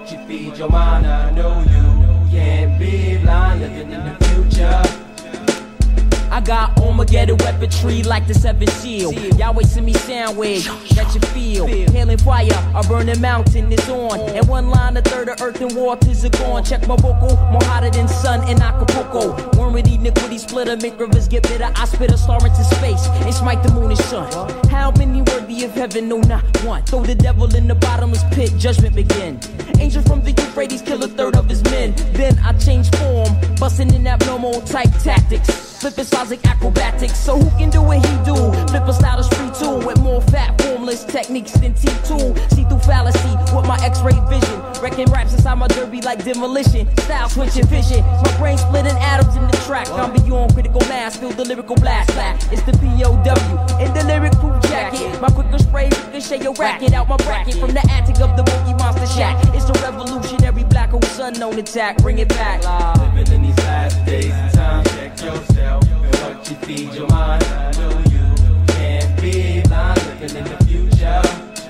what you feed your mind. I know you can't be blind, living in the future. I got Armageddon weaponry like the seventh seal. Y'all wasting me sound waves that you feel. Hailing fire, a burning mountain is on. And one line, a third of earth and waters are gone. Check my vocal, more hotter than sun in Acapulco. Worm with iniquity splitter, make rivers get bitter. I spit a star into space and smite the moon and sun. How many worthy of heaven? No, not one. Throw the devil in the bottomless pit, judgment begin. Angel from the Euphrates, kill a third of his men. Then I change form, busting in abnormal type tactics. Flipping styles like acrobatics, so who can do what he do? Flipper style is free too, with more fat, formless techniques than T2. See through fallacy with my X-ray vision. Wrecking raps inside my derby like demolition. Style switching vision, my brain splitting atoms in the track. I'm beyond critical mass, feel the lyrical blast. It's the POW in the lyric proof jacket. My quicker spray ricochet your racket out my bracket from the attic of the Boogie Monster Shack. It's the revolutionary black hole sun on attack. Bring it back. Living in these last days and times, check yourself. And what you feed your mind, I know you can't be blind, living in the future.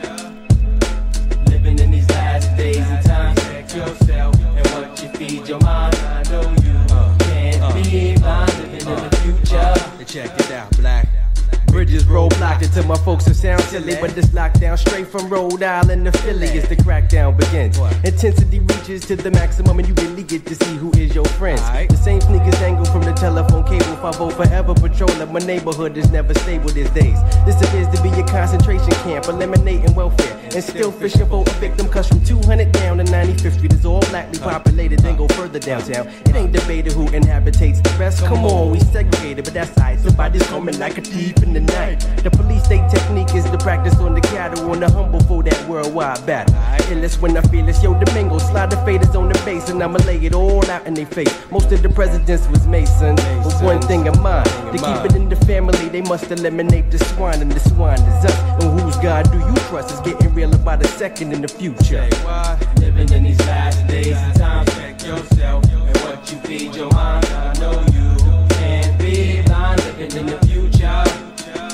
Living in these last days and times, check yourself. And what you feed your mind, I know you can't be blind, living in the future. Check it out, Black. Bridges roadblocked until my folks are sound silly, but this lockdown straight from Rhode Island to Philly as the crackdown begins. Intensity reaches to the maximum and you really get to see who is your friends. The same sneakers angle from the telephone cable. 5-0 forever patrolling my neighborhood is never stable these days. This appears to be a concentration camp, eliminating welfare and still fishing for a victim. Cause from 200 down to 95th Street is all blackly populated, then go further downtown. It ain't debated who inhabits the rest. Come on, we segregated, but that's right. Somebody's coming like a thief in the night. The police state technique is the practice on the cattle, on the humble for that worldwide battle. Illest when I feel it's yo Domingo, slide the faders on the base and I'ma lay it all out in their face. Most of the presidents was Masons, but one thing in mind, to keep it in the family they must eliminate the swine, and the swine is us. And whose God do you trust is getting real about a second in the future. Living in these last days and times, check yourself. And what you feed your mind, I know you can't be blind, living in the future.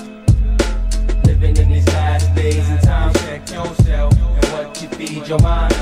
Living in these last days and times, check yourself. And what you feed your mind,